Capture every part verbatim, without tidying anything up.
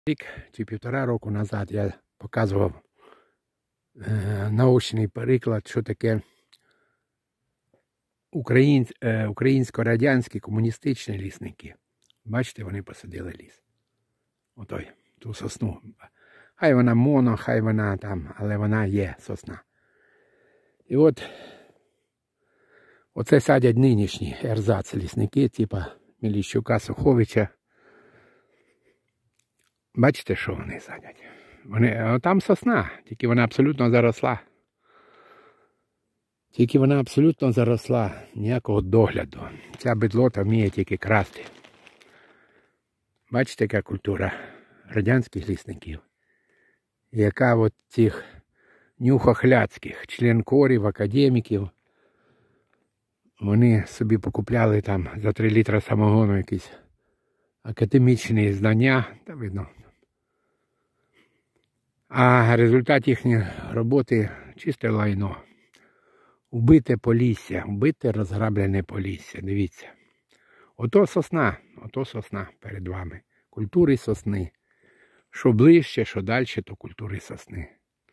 Рік чи півтора року назад я показував е, наочний приклад, що таке українсь, е, українсько-радянські комуністичні лісники. Бачите, вони посадили ліс. Отой, ту сосну. Хай вона моно, хай вона там, але вона є сосна. І от оце садять нинішні ерзац лісники, типа Міліщука, Суховича. Бачите, що вони садять? Вони, там сосна, тільки вона абсолютно заросла. Тільки вона абсолютно заросла, ніякого догляду. Ця бедлота вміє тільки красти. Бачите, яка культура радянських лісників? Яка от цих нюхохляцьких, членкорів, академіків. Вони собі покупляли там за три літра самогону якісь академічні знання, та видно. А результат їхньої роботи чисте лайно. Убите полісся, убите розграблене полісся. Дивіться. Ото сосна, ото сосна перед вами. Культури сосни. Що ближче, що далі, то культури сосни.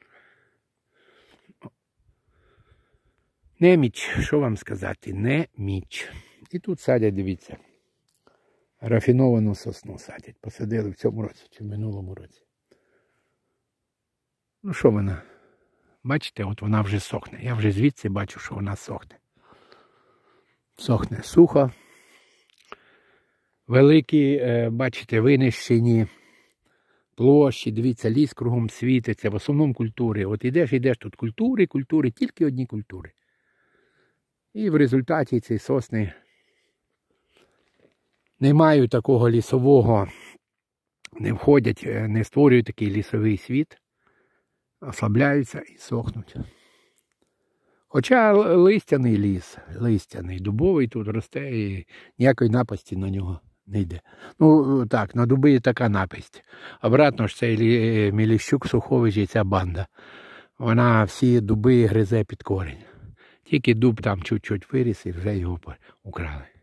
Неміч, що вам сказати, неміч. І тут садять, дивіться. Рафіновану сосну садять. Посадили в цьому році чи в минулому році. Ну що вона? Бачите, от вона вже сохне. Я вже звідси бачу, що вона сохне. Сохне сухо. Великі, бачите, винищені площі. Дивіться, ліс кругом світиться. В основному культури. От ідеш, ідеш тут культури, культури, тільки одні культури. І в результаті ці сосни не мають такого лісового, не входять, не створюють такий лісовий світ. Ослабляються і сохнуть. Хоча листяний ліс, листяний, дубовий тут росте і ніякої напасті на нього не йде. Ну так, на дуби є така напасть. Обратно ж цей Міліщук, Сухович і ця банда. Вона всі дуби гризе під корінь. Тільки дуб там чуть-чуть виріс і вже його украли.